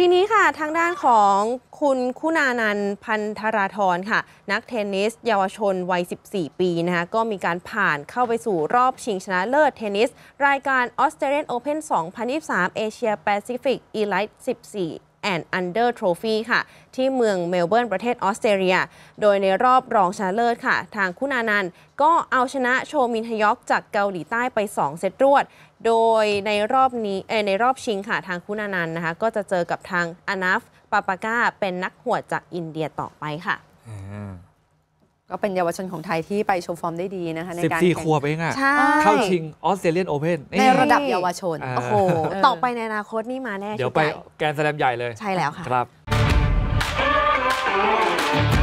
ทีนี้ค่ะทางด้านของคุณคุณานันท์พันธราธรค่ะนักเทนนิสเยาวชนวัย 14 ปีนะคะก็มีการผ่านเข้าไปสู่รอบชิงชนะเลิศเทนนิสรายการ Australian Open 2023 Asia Pacific Elite 14 and Under Trophy ค่ะที่เมืองเมลเบิร์นประเทศออสเตรเลียโดยในรอบรองชนะเลิศค่ะทางคุณานันท์ก็เอาชนะโชมินฮยอกจากเกาหลีใต้ไป2เซตรวดโดยในรอบชิงค่ะทางคุณานันท์นะคะก็จะเจอกับทางอานัฟปาปาก้าเป็นนักหวดจากอินเดียต่อไปค่ะก็เป็นเยาวชนของไทยที่ไปโชว์ฟอร์มได้ดีนะคะในการ 14 ขวบเองอะเข้าชิงออสเตรเลียนโอเพ่นในระดับเยาวชนโอ้โหต่อไปในอนาคตนี่มาแน่เดี๋ยวไปแกรนด์สแลมใหญ่เลยใช่แล้วค่ะครับ